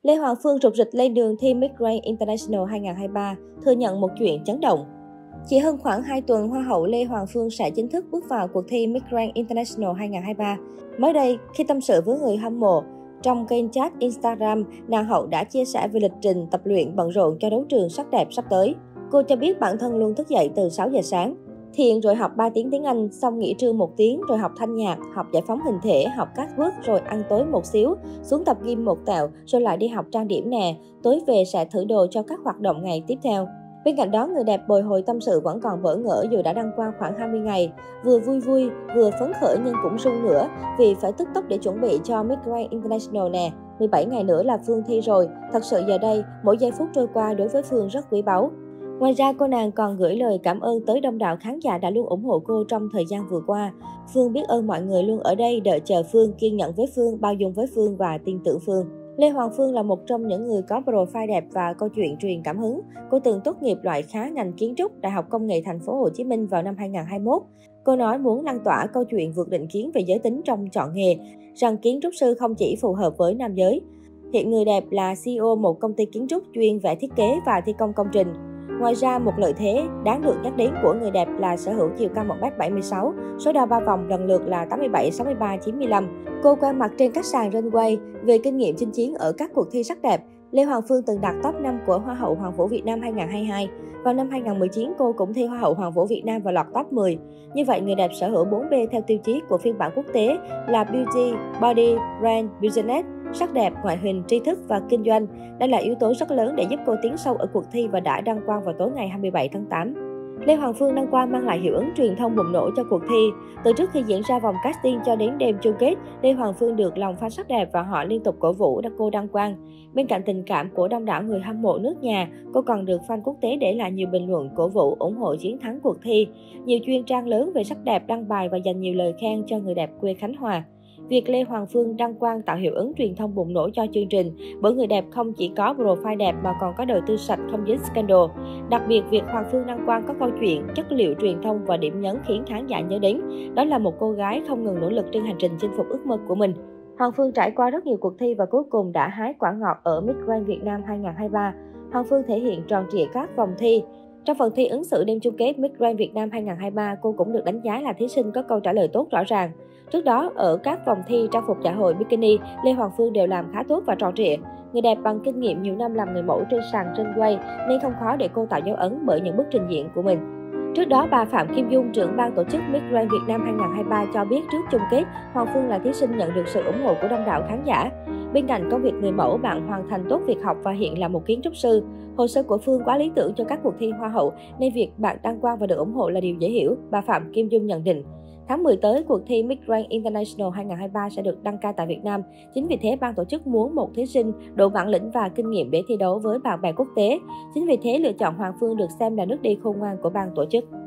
Lê Hoàng Phương rục rịch lên đường thi Miss Grand International 2023, thừa nhận một chuyện chấn động. Chỉ hơn khoảng 2 tuần, Hoa hậu Lê Hoàng Phương sẽ chính thức bước vào cuộc thi Miss Grand International 2023. Mới đây, khi tâm sự với người hâm mộ, trong kênh chat Instagram, nàng hậu đã chia sẻ về lịch trình tập luyện bận rộn cho đấu trường sắc đẹp sắp tới. Cô cho biết bản thân luôn thức dậy từ 6 giờ sáng. Thiền rồi học 3 tiếng tiếng Anh, xong nghỉ trưa 1 tiếng, rồi học thanh nhạc, học giải phóng hình thể, học các bước, rồi ăn tối một xíu, xuống tập gym một tẹo, rồi lại đi học trang điểm nè. Tối về sẽ thử đồ cho các hoạt động ngày tiếp theo. Bên cạnh đó, người đẹp bồi hồi tâm sự vẫn còn bỡ ngỡ dù đã đăng quang khoảng 20 ngày. Vừa vui vui, vừa phấn khởi nhưng cũng run nữa vì phải tức tốc để chuẩn bị cho Miss Grand International nè. 17 ngày nữa là Phương thi rồi. Thật sự giờ đây, mỗi giây phút trôi qua đối với Phương rất quý báu. Ngoài ra, cô nàng còn gửi lời cảm ơn tới đông đảo khán giả đã luôn ủng hộ cô trong thời gian vừa qua. Phương biết ơn mọi người luôn ở đây đợi chờ Phương, kiên nhẫn với Phương, bao dung với Phương và tin tưởng Phương. Lê Hoàng Phương là một trong những người có profile đẹp và câu chuyện truyền cảm hứng. Cô từng tốt nghiệp loại khá ngành kiến trúc Đại học Công nghệ Thành phố Hồ Chí Minh vào năm 2021. Cô nói muốn lan tỏa câu chuyện vượt định kiến về giới tính trong chọn nghề, rằng kiến trúc sư không chỉ phù hợp với nam giới. Hiện người đẹp là CEO một công ty kiến trúc chuyên vẽ thiết kế và thi công công trình. Ngoài ra, một lợi thế đáng được nhắc đến của người đẹp là sở hữu chiều cao 1m76, số đo 3 vòng lần lượt là 87, 63, 95. Cô quen mặt trên các sàn runway. Về kinh nghiệm chinh chiến ở các cuộc thi sắc đẹp, Lê Hoàng Phương từng đạt top 5 của Hoa hậu Hoàng vũ Việt Nam 2022. Vào năm 2019, cô cũng thi Hoa hậu Hoàng vũ Việt Nam và lọt top 10. Như vậy, người đẹp sở hữu 4B theo tiêu chí của phiên bản quốc tế là Beauty, Body, Brand, Business, sắc đẹp, ngoại hình, tri thức và kinh doanh. Đây là yếu tố rất lớn để giúp cô tiến sâu ở cuộc thi và đã đăng quang vào tối ngày 27 tháng 8. Lê Hoàng Phương đăng quang mang lại hiệu ứng truyền thông bùng nổ cho cuộc thi. Từ trước khi diễn ra vòng casting cho đến đêm chung kết, Lê Hoàng Phương được lòng fan sắc đẹp và họ liên tục cổ vũ để cô đăng quang. Bên cạnh tình cảm của đông đảo người hâm mộ nước nhà, cô còn được fan quốc tế để lại nhiều bình luận cổ vũ ủng hộ chiến thắng cuộc thi. Nhiều chuyên trang lớn về sắc đẹp đăng bài và dành nhiều lời khen cho người đẹp quê Khánh Hòa. Việc Lê Hoàng Phương đăng quang tạo hiệu ứng truyền thông bùng nổ cho chương trình, bởi người đẹp không chỉ có profile đẹp mà còn có đời tư sạch không dính scandal. Đặc biệt, việc Hoàng Phương đăng quang có câu chuyện, chất liệu truyền thông và điểm nhấn khiến khán giả nhớ đến. Đó là một cô gái không ngừng nỗ lực trên hành trình chinh phục ước mơ của mình. Hoàng Phương trải qua rất nhiều cuộc thi và cuối cùng đã hái quả ngọt ở Miss Grand Việt Nam 2023. Hoàng Phương thể hiện tròn trịa các vòng thi. Trong phần thi ứng xử đêm chung kết Miss Grand Việt Nam 2023, cô cũng được đánh giá là thí sinh có câu trả lời tốt rõ ràng. Trước đó, ở các vòng thi trang phục dạ hội bikini, Lê Hoàng Phương đều làm khá tốt và tròn trịa. Người đẹp bằng kinh nghiệm nhiều năm làm người mẫu trên sàn runway nên không khó để cô tạo dấu ấn bởi những bước trình diễn của mình. Trước đó, bà Phạm Kim Dung, trưởng ban tổ chức Miss Grand Việt Nam 2023 cho biết trước chung kết, Hoàng Phương là thí sinh nhận được sự ủng hộ của đông đảo khán giả. Bên cạnh công việc người mẫu, bạn hoàn thành tốt việc học và hiện là một kiến trúc sư. Hồ sơ của Phương quá lý tưởng cho các cuộc thi Hoa hậu nên việc bạn đăng quang và được ủng hộ là điều dễ hiểu, bà Phạm Kim Dung nhận định. Tháng 10 tới, cuộc thi Miss Grand International 2023 sẽ được đăng cai tại Việt Nam. Chính vì thế, ban tổ chức muốn một thí sinh đủ bản lĩnh và kinh nghiệm để thi đấu với bạn bè quốc tế. Chính vì thế, lựa chọn Hoàng Phương được xem là nước đi khôn ngoan của ban tổ chức.